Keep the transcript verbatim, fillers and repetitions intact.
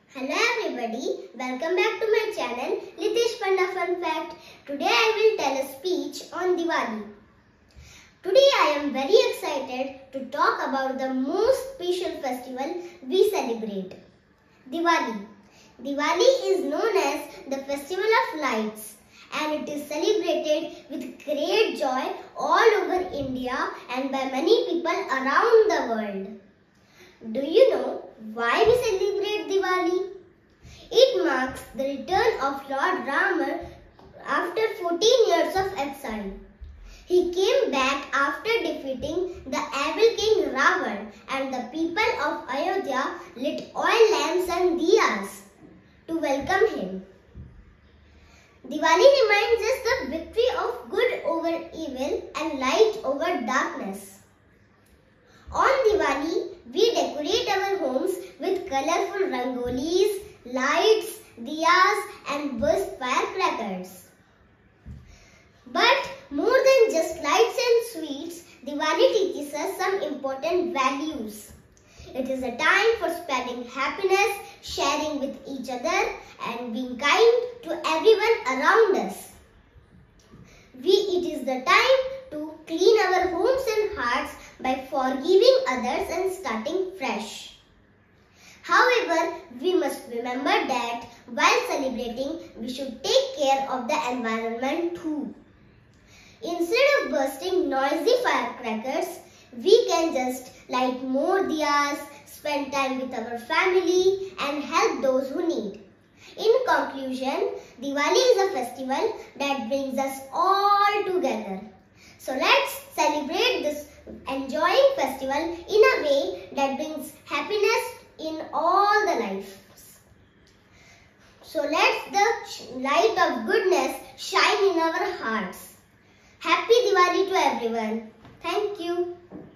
Hello everybody, welcome back to my channel Litesh Panda Fun Fact. Today I will tell a speech on Diwali. Today I am very excited to talk about the most special festival we celebrate, Diwali. Diwali is known as the festival of lights and it is celebrated with great joy all over India and by many people around the world. Do you know why we celebrate Diwali? It marks the return of Lord Rama after fourteen years of exile. He came back after defeating the evil king Ravan, and the people of Ayodhya lit oil lamps and diyas to welcome him. Diwali reminds us the victory of good over evil and light over darkness. On Diwali, we decorate our homes with colorful rangolis, lights, diyas and burst firecrackers. But more than just lights and sweets, Diwali teaches us some important values. It is a time for spreading happiness, sharing with each other and being kind to everyone around us. We, it is the time to clean our homes and hearts by forgiving others and starting fresh. However, we must remember that while celebrating, we should take care of the environment too. Instead of bursting noisy firecrackers, we can just light more diyas, spend time with our family and help those who need. In conclusion, Diwali is a festival that brings us all together. So let's celebrate this enjoying festival in a way that brings happiness in all the lives. So let the light of goodness shine in our hearts. Happy Diwali to everyone. Thank you.